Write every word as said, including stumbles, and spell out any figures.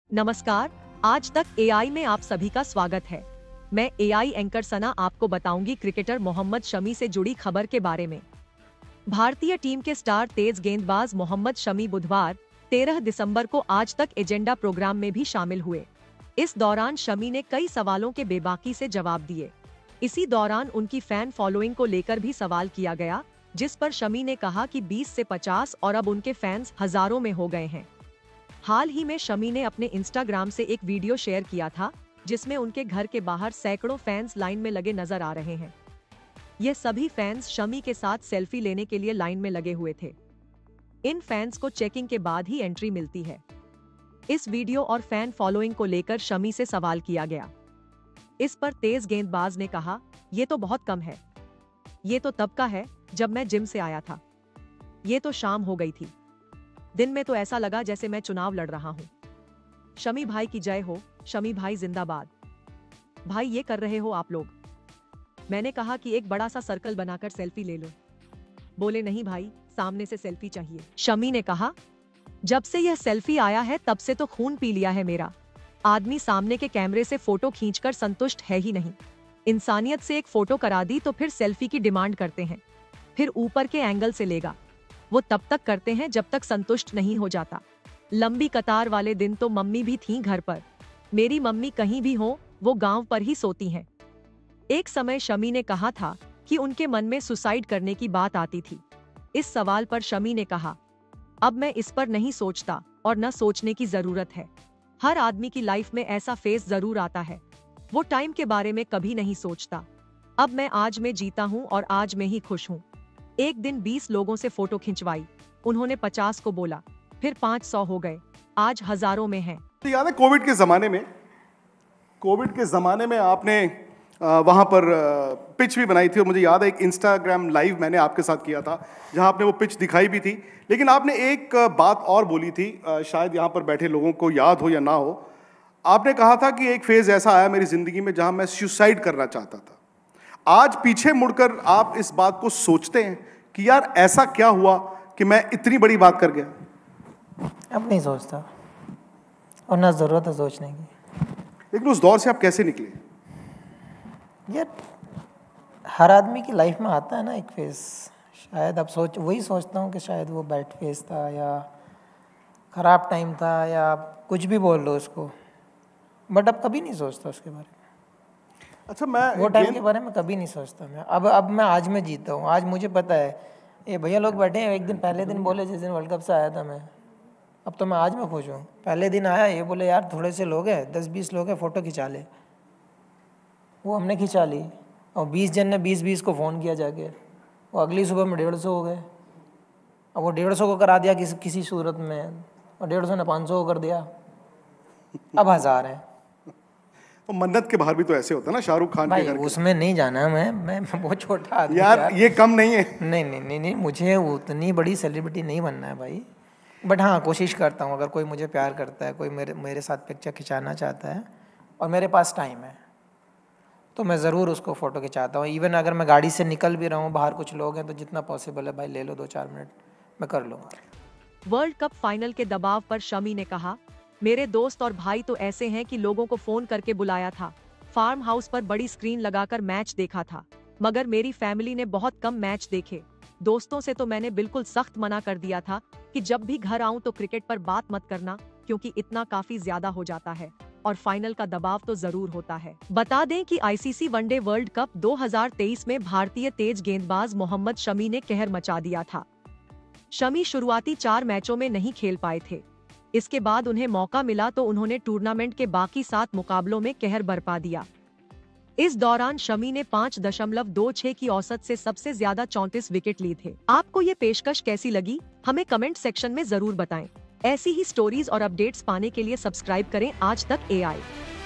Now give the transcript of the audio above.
नमस्कार। आज तक एआई में आप सभी का स्वागत है। मैं एआई एंकर सना आपको बताऊंगी क्रिकेटर मोहम्मद शमी से जुड़ी खबर के बारे में। भारतीय टीम के स्टार तेज गेंदबाज मोहम्मद शमी बुधवार तेरह दिसंबर को आज तक एजेंडा प्रोग्राम में भी शामिल हुए। इस दौरान शमी ने कई सवालों के बेबाकी से जवाब दिए। इसी दौरान उनकी फैन फॉलोइंग को लेकर भी सवाल किया गया, जिस पर शमी ने कहा कि बीस से पचास और अब उनके फैंस हजारों में हो गए हैं। हाल ही में शमी ने अपने इंस्टाग्राम से एक वीडियो शेयर किया था, जिसमें उनके घर के बाहर सैकड़ों फैंस लाइन में लगे नजर आ रहे हैं। ये सभी फैंस शमी के साथ सेल्फी लेने के लिए लाइन में लगे हुए थे। इन फैंस को चेकिंग के बाद ही एंट्री मिलती है। इस वीडियो और फैन फॉलोइंग को लेकर शमी से सवाल किया गया। इस पर तेज गेंदबाज ने कहा, ये तो बहुत कम है। ये तो तब का है जब मैं जिम से आया था। ये तो शाम हो गई थी। दिन में तो ऐसा लगा जैसे मैं चुनाव लड़ रहा हूँ। शमी भाई की जय हो, शमी भाई जिंदाबाद। भाई ये कर रहे हो आप लोग। मैंने कहा कि एक बड़ा सा सर्कल बनाकर सेल्फी ले लो। बोले नहीं भाई, सामने से सेल्फी चाहिए। शमी ने कहा, जब से यह सेल्फी आया है तब से तो खून पी लिया है मेरा। आदमी सामने के कैमरे से फोटो खींचकर संतुष्ट है ही नहीं। इंसानियत से एक फोटो करा दी तो फिर सेल्फी की डिमांड करते हैं। फिर ऊपर के एंगल से लेगा। वो तब तक करते हैं जब तक संतुष्ट नहीं हो जाता। लंबी कतार वाले दिन तो मम्मी भी थीं घर पर। मेरी मम्मी कहीं भी हो, वो गांव पर ही सोती हैं। एक समय शमी ने कहा था कि उनके मन में सुसाइड करने की बात आती थी। इस सवाल पर शमी ने कहा, अब मैं इस पर नहीं सोचता और न सोचने की जरूरत है। हर आदमी की लाइफ में ऐसा फेज जरूर आता है। वो टाइम के बारे में कभी नहीं सोचता। अब मैं आज में जीता हूँ और आज में ही खुश हूँ। एक दिन बीस लोगों से फोटो खिंचवाई, उन्होंने पचास को बोला, फिर पाँच सौ हो गए, आज हजारों में हैं। याद है कोविड के ज़माने में कोविड के ज़माने में आपने वहाँ पर पिच भी बनाई थी और मुझे याद है एक इंस्टाग्राम लाइव मैंने आपके साथ किया था जहाँ आपने वो पिच दिखाई भी थी। लेकिन आपने एक बात और बोली थी, शायद यहाँ पर बैठे लोगों को याद हो या ना हो। आपने कहा था कि एक फेज़ ऐसा आया मेरी ज़िंदगी में जहाँ मैं सुसाइड करना चाहता था। आज पीछे मुड़कर आप इस बात को सोचते हैं कि यार ऐसा क्या हुआ कि मैं इतनी बड़ी बात कर गया? अब नहीं सोचता और ना ज़रूरत है सोचने की। लेकिन उस दौर से आप कैसे निकले? यार हर आदमी की लाइफ में आता है ना एक फेस। शायद अब सोच वही सोचता हूँ कि शायद वो बैड फेस था या ख़राब टाइम था या कुछ भी बोल लो उसको, बट अब कभी नहीं सोचता उसके बारे में। अच्छा, मैं वो टाइम के बारे में कभी नहीं सोचता मैं। अब अब मैं आज में जीता हूँ। आज मुझे पता है ये भैया लोग बैठे हैं, एक दिन पहले दिन बोले जिस दिन वर्ल्ड कप से आया था मैं, अब तो मैं आज में खुश हूँ। पहले दिन आया ये बोले यार थोड़े से लोग हैं, दस बीस लोग हैं, फ़ोटो खिंचा ले। वो हमने खिंचा ली और बीस जन ने बीस बीस को फ़ोन किया जाके, वो अगली सुबह में डेढ़ सौ हो गए। अब वो डेढ़ सौ को करा दिया किसी किसी सूरत में, और डेढ़ सौ ने पाँच सौ को कर दिया, अब हज़ार है। तो मन्नत के बाहर भी तो ऐसे होता है ना, शाहरुख खान के घर के। उसमें नहीं जाना मैं मैं, मैं बहुत छोटा आदमी यार, यार ये कम नहीं है। नहीं नहीं नहीं नहीं मुझे उतनी बड़ी सेलिब्रिटी नहीं बनना है भाई। बट हाँ, कोशिश करता हूँ, अगर कोई मुझे प्यार करता है, कोई मेरे मेरे साथ पिक्चर खिंचाना चाहता है और मेरे पास टाइम है, तो मैं ज़रूर उसको फ़ोटो खिंचाता हूँ। इवन अगर मैं गाड़ी से निकल भी रहा हूँ, बाहर कुछ लोग हैं, तो जितना पॉसिबल है भाई ले लो, दो चार मिनट मैं कर लूँगा। वर्ल्ड कप फाइनल के दबाव पर शमी ने कहा, मेरे दोस्त और भाई तो ऐसे हैं कि लोगों को फोन करके बुलाया था, फार्म हाउस पर बड़ी स्क्रीन लगाकर मैच देखा था, मगर मेरी फैमिली ने बहुत कम मैच देखे। दोस्तों से तो मैंने बिल्कुल सख्त मना कर दिया था कि जब भी घर आऊं तो क्रिकेट पर बात मत करना, क्योंकि इतना काफी ज्यादा हो जाता है और फाइनल का दबाव तो जरूर होता है। बता दें कि आईसीसी वनडे वर्ल्ड कप दो हज़ार तेईस में भारतीय तेज गेंदबाज मोहम्मद शमी ने कहर मचा दिया था। शमी शुरुआती चार मैचों में नहीं खेल पाए थे। इसके बाद उन्हें मौका मिला तो उन्होंने टूर्नामेंट के बाकी सात मुकाबलों में कहर बरपा दिया। इस दौरान शमी ने पाँच दशमलव दो छह की औसत से सबसे ज्यादा चौंतीस विकेट लिए थे। आपको ये पेशकश कैसी लगी, हमें कमेंट सेक्शन में जरूर बताएं। ऐसी ही स्टोरीज और अपडेट्स पाने के लिए सब्सक्राइब करें आज तक एआई।